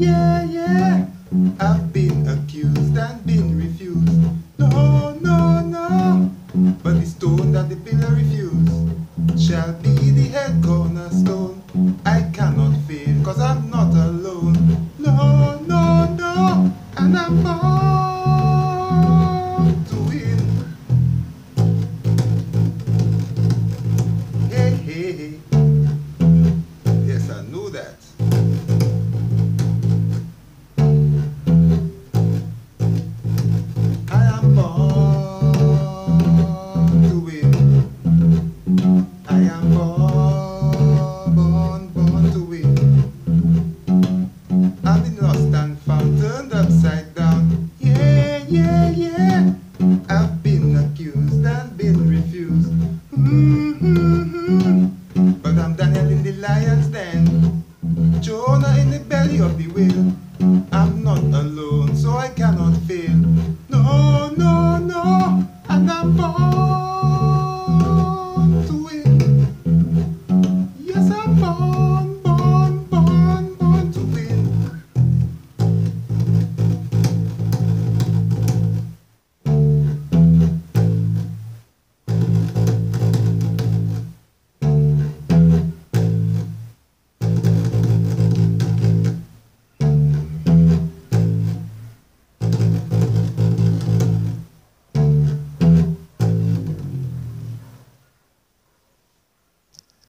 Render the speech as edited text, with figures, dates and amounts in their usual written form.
yeah, yeah. I've been accused and been refused. No, no, no. But the stone that the pillar refused shall be the head cornerstone. I cannot fail, cause I'm not alone. No, no, no. And I'm born to win. Hey, hey, hey. Yes, I know that. I am born to win. I am born to win. I'm the lost and found, turned upside down. Yeah, yeah, yeah. I've been accused and been refused. But I'm Daniel in the lion's den, Jonah in the belly of the whale.